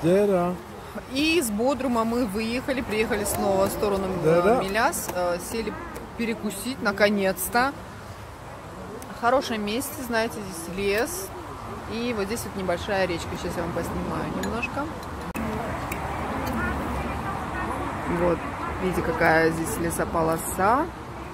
И из Бодрума мы выехали, приехали снова в сторону Миляс, сели перекусить, наконец-то. В хорошем месте, знаете, здесь лес. И вот здесь вот небольшая речка. Сейчас я вам поснимаю немножко. Вот, видите, какая здесь лесополоса.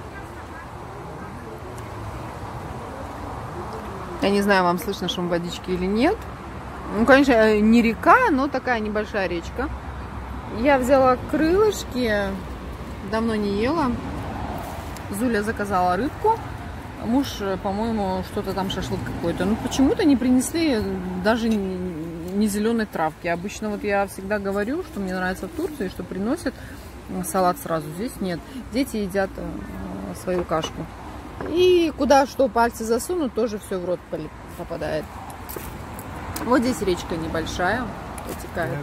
Я не знаю, вам слышно шум водички или нет. Ну, конечно, не река, но такая небольшая речка. Я взяла крылышки, давно не ела. Зуля заказала рыбку. Муж, по-моему, что-то там шашлык какой-то. Ну, почему-то не принесли даже не зеленой травки. Обычно вот я всегда говорю, что мне нравится в Турции, что приносят салат сразу. Здесь нет. Дети едят свою кашку. И куда что пальцы засунут, тоже все в рот попадает. Вот здесь речка небольшая, протекает.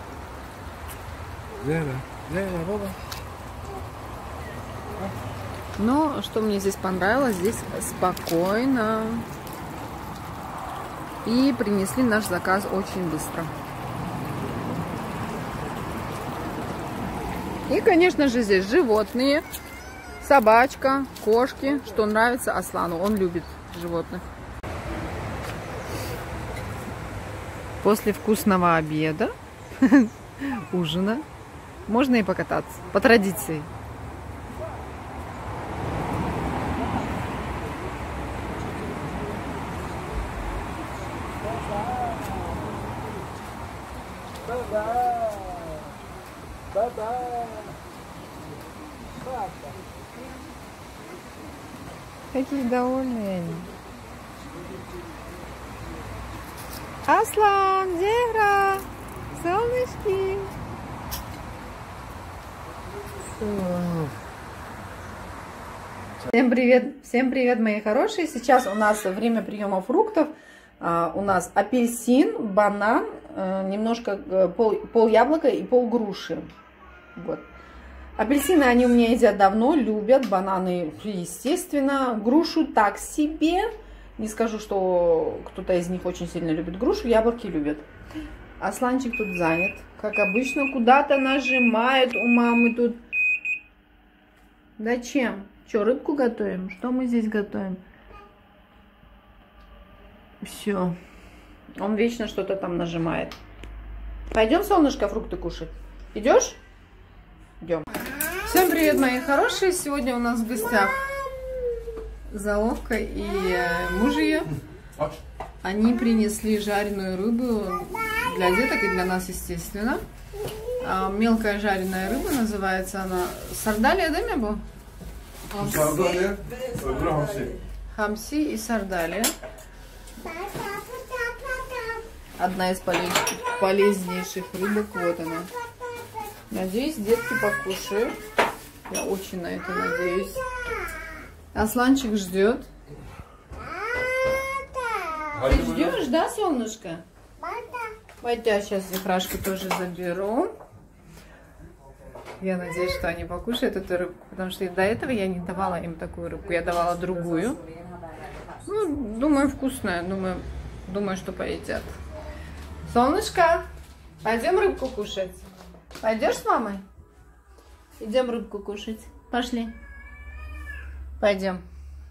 Но что мне здесь понравилось, здесь спокойно. И принесли наш заказ очень быстро. И, конечно же, здесь животные. Собачка, кошки, что нравится Аслану. Он любит животных. После вкусного обеда, ужина, можно и покататься, по традиции. Какие довольные они. Аслан, Зехра, солнышки. Всем привет, мои хорошие. Сейчас у нас время приема фруктов. У нас апельсин, банан, немножко пол яблока и пол груши. Вот. Апельсины они у меня едят давно, любят. Бананы, естественно. Грушу так себе. Не скажу, что кто-то из них очень сильно любит грушу, яблоки любят. Асланчик тут занят. Как обычно, куда-то нажимает у мамы тут. Зачем? Что, рыбку готовим? Что мы здесь готовим? Все. Он вечно что-то там нажимает. Пойдем, солнышко, фрукты кушать? Идешь? Идем. Всем привет, мои хорошие. Сегодня у нас в гостях Заловка и муж ее. Они принесли жареную рыбу для деток и для нас, естественно. Мелкая жареная рыба, называется она сардалия, да, Мебо? Сардалия, хамси и сардалия. Одна из полезнейших рыбок, вот она. Надеюсь, детки покушают. Я очень на это надеюсь. Асланчик ждет. Ты ждешь, да, солнышко? Пойдя, сейчас Зехрашку тоже заберу. Я надеюсь, что они покушают эту рыбку, потому что до этого я не давала им такую рыбку. Я давала другую. Ну, думаю, вкусная. Думаю, что поедят. Солнышко, пойдем рыбку кушать. Пойдешь с мамой? Идем рыбку кушать. Пошли. Пойдем.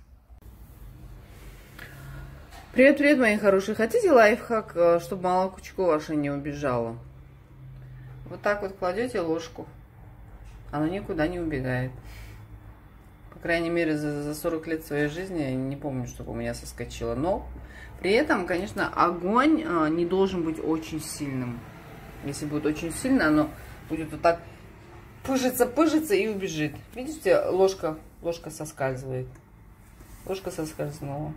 Привет, мои хорошие. Хотите лайфхак, чтобы молокочко ваше не убежало? Вот так вот кладете ложку. Оно никуда не убегает. По крайней мере, за 40 лет своей жизни я не помню, чтобы у меня соскочило. Но при этом, конечно, огонь не должен быть очень сильным. Если будет очень сильно, оно будет вот так пыжиться и убежит. Видите, ложка соскальзывает. Ложка соскользнула.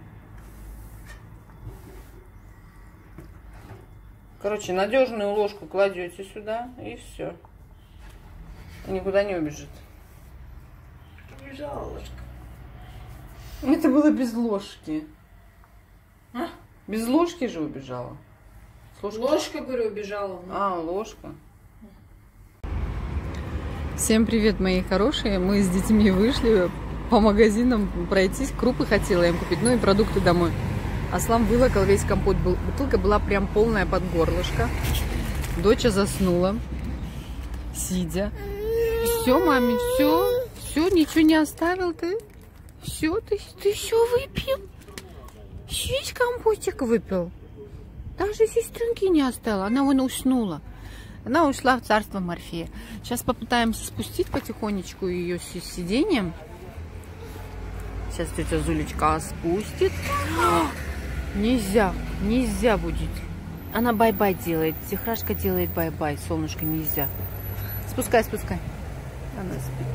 Короче, надежную ложку кладете сюда, и все. И никуда не убежит. Убежала ложка. Это было без ложки. А? Без ложки же убежала. Ложка, говорю, убежала. А, ложка. Всем привет, мои хорошие. Мы с детьми вышли по магазинам пройтись. Крупы хотела им купить, ну и продукты домой. Аслан вылокал весь компот. Бутылка была прям полная под горлышко. Доча заснула, сидя. Все, маме, все, ничего не оставил ты? Все, ты все выпил? Весь компотик выпил? Даже сестренки не оставила, она вон уснула. Она ушла в царство Морфея. Сейчас попытаемся спустить потихонечку ее с сиденьем. Сейчас тетя Зулечка спустит. Нельзя будет. Она бай-бай делает. Зихрашка делает бай-бай. Солнышко, нельзя. Спускай. Она спит.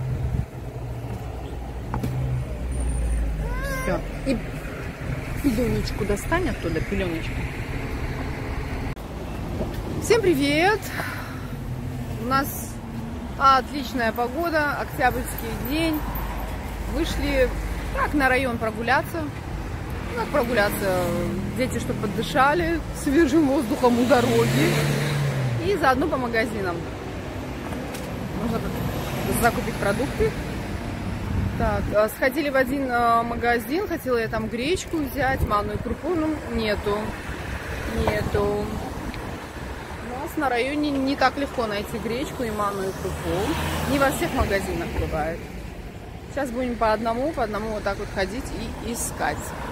Все. И пеленочку достань оттуда, пеленочку. Всем привет! У нас отличная погода, октябрьский день. Вышли так на район прогуляться. Как прогуляться? Дети, чтобы поддышали свежим воздухом у дороги. И заодно по магазинам. Нужно закупить продукты. Так, сходили в один магазин. Хотела я там гречку взять, манную крупу. Но нету. У нас на районе не так легко найти гречку и манную крупу. Не во всех магазинах бывает. Сейчас будем по одному вот так вот ходить и искать.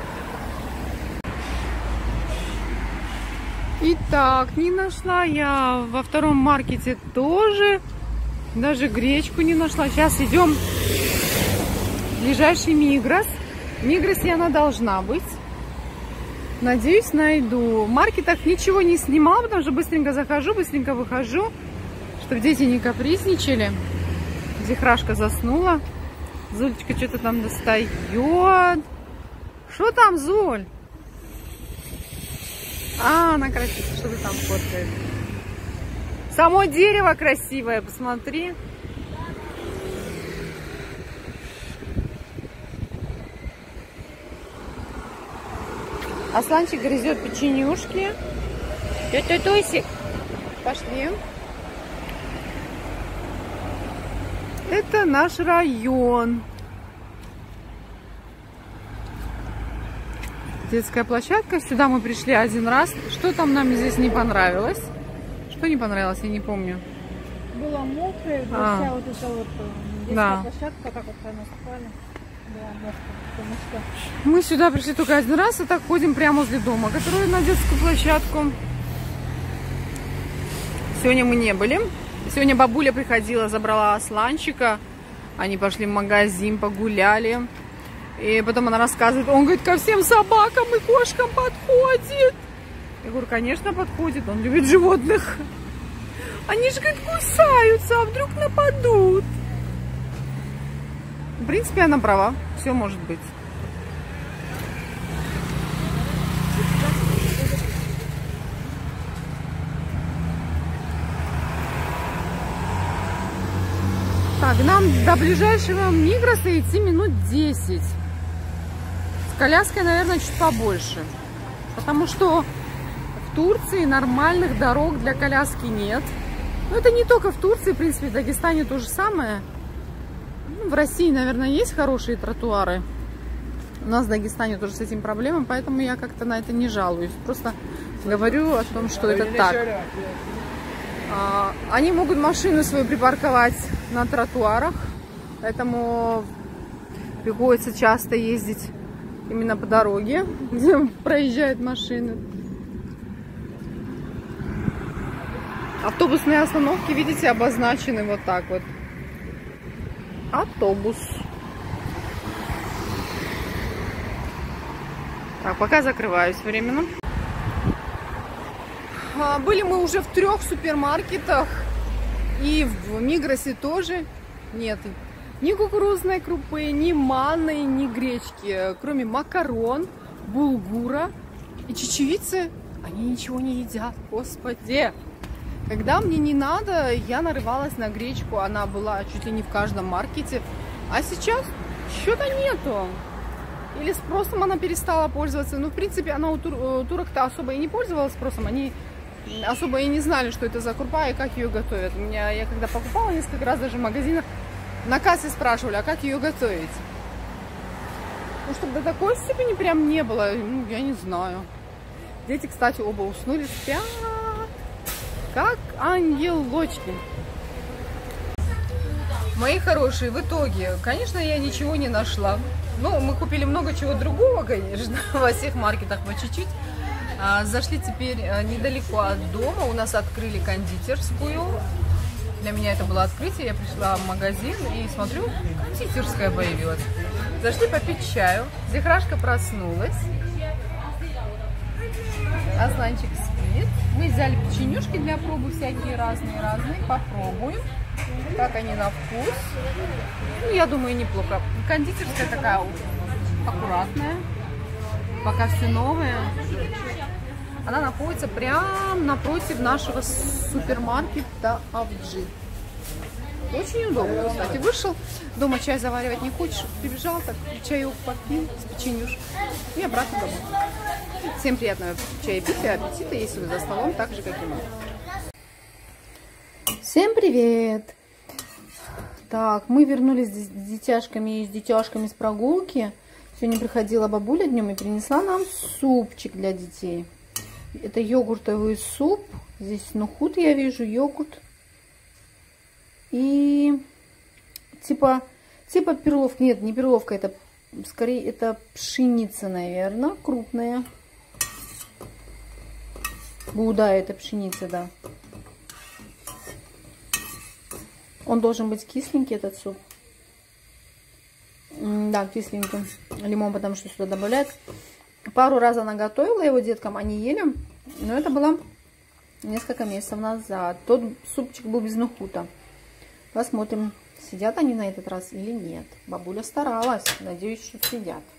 Итак, не нашла я во втором маркете тоже. Даже гречку не нашла. Сейчас идем в ближайший Мигрос. В Мигросе она должна быть. Надеюсь, найду. В маркетах ничего не снимала, потому что быстренько захожу, быстренько выхожу, чтобы дети не капризничали. Зихрашка заснула. Зулечка что-то там достает. Что там, Зуль? Она красивая. Что ты там фоткаешь? Само дерево красивое, посмотри. Асланчик грызет печенюшки. Тетя Тосик, пошли. Это наш район. Детская площадка. Сюда мы пришли один раз. Что там нам здесь не понравилось? Что не понравилось, я не помню. Было мокрое, вся вот эта вот детская площадка, как вот наступали. Мы сюда пришли только один раз, и так ходим прямо возле дома, который на детскую площадку. Сегодня мы не были. Сегодня бабуля приходила, забрала Асланчика. Они пошли в магазин, погуляли. И потом она рассказывает, он говорит, ко всем собакам и кошкам подходит. Я говорю, конечно, подходит, он любит животных. Они же, говорит, кусаются, а вдруг нападут. В принципе, она права. Все может быть. Так, нам до ближайшего Мигроса идти минут 10. С коляской, наверное, чуть побольше. Потому что в Турции нормальных дорог для коляски нет. Но это не только в Турции, в принципе, в Дагестане то же самое. В России, наверное, есть хорошие тротуары. У нас в Дагестане тоже с этим проблемы, поэтому я как-то на это не жалуюсь. Просто говорю о том, что это так. Они могут машину свою припарковать на тротуарах, поэтому приходится часто ездить именно по дороге, где проезжают машины. Автобусные остановки, видите, обозначены вот так вот. Автобус. Так, пока закрываюсь временно. Были мы уже в 3 супермаркетах. И в Мигросе тоже нет ни кукурузной крупы, ни манной, ни гречки. Кроме макарон, булгура и чечевицы. Они ничего не едят, господи. Когда мне не надо, я нарывалась на гречку. Она была чуть ли не в каждом маркете. А сейчас что-то нету. Или спросом она перестала пользоваться. Ну, в принципе, она у турок-то особо и не пользовалась спросом. Они особо и не знали, что это за крупа и как ее готовят. Я когда покупала несколько раз даже в магазинах, на кассе спрашивали, а как ее готовить? Ну, чтобы до такой степени прям не было, ну, я не знаю. Дети, кстати, оба уснули, спят. как ангелочки. Мои хорошие, в итоге, конечно, я ничего не нашла. Ну, мы купили много чего другого, конечно, во всех маркетах по чуть-чуть. Зашли теперь недалеко от дома, у нас открыли кондитерскую. Для меня это было открытие, я пришла в магазин и смотрю, кондитерская появилась. Зашли попить чаю, Зихрашка проснулась, Асланчик спит. Мы взяли печенюшки для пробы, всякие разные-разные, попробуем, как они на вкус. Ну, я думаю, неплохо. Кондитерская такая аккуратная, пока все новое. Она находится прямо напротив нашего супермаркета Авджи. Очень удобно, кстати. Вышел, дома чай заваривать не хочешь, прибежал, так чаек попил с печенюшкой и обратно домой. Всем приятного чаепития, аппетита, если вы за столом, так же, как и мы. Всем привет! Так, мы вернулись с детяшками и с детяшками с прогулки. Сегодня приходила бабуля днем и принесла нам супчик для детей. Это йогуртовый суп. Здесь нухут, я вижу, йогурт. И типа перловка. Нет, не перловка, это скорее это пшеница, наверное, крупная. Да, это пшеница, да. Он должен быть кисленький, этот суп. Да, кисленький. Лимон, потому что сюда добавляют. Пару раз она готовила его деткам, они ели. Но это было несколько месяцев назад. Тот супчик был без нухута. Посмотрим, сидят они на этот раз или нет. Бабуля старалась. Надеюсь, что сидят.